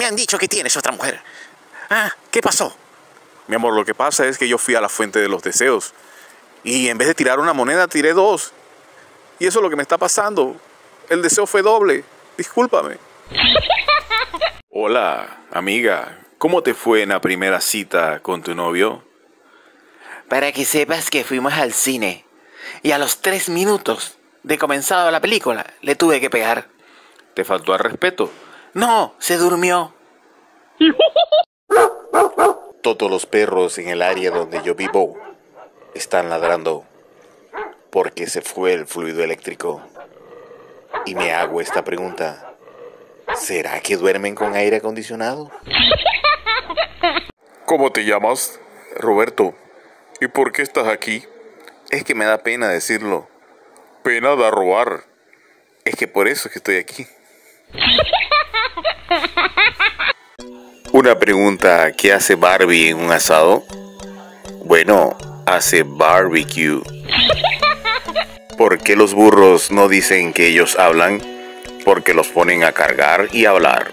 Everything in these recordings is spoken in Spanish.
Me han dicho que tienes otra mujer. Ah, ¿qué pasó? Mi amor, lo que pasa es que yo fui a la fuente de los deseos. Y en vez de tirar una moneda, tiré dos. Y eso es lo que me está pasando. El deseo fue doble. Discúlpame. Hola, amiga. ¿Cómo te fue en la primera cita con tu novio? Para que sepas que fuimos al cine. Y a los 3 minutos de comenzado la película, le tuve que pegar. ¿Te faltó al respeto? No, se durmió. Todos los perros en el área donde yo vivo están ladrando porque se fue el fluido eléctrico. Y me hago esta pregunta. ¿Será que duermen con aire acondicionado? ¿Cómo te llamas? Roberto. ¿Y por qué estás aquí? Es que me da pena decirlo. ¿Pena de robar? Es que por eso es que estoy aquí. Una pregunta, ¿qué hace Barbie en un asado? Bueno, hace barbecue. ¿Por qué los burros no dicen que ellos hablan? Porque los ponen a cargar y a hablar.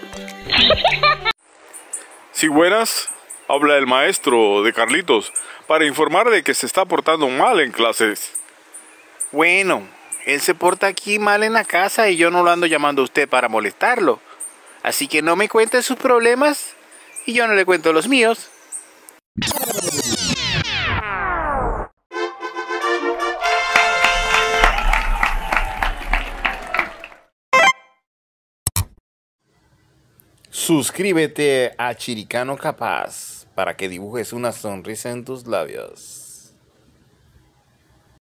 Sí, buenas. Habla el maestro de Carlitos para informar de que se está portando mal en clases. Bueno, él se porta aquí mal en la casa y yo no lo ando llamando a usted para molestarlo. Así que no me cuente sus problemas y yo no le cuento los míos. Suscríbete a Chiricano Capaz para que dibujes una sonrisa en tus labios.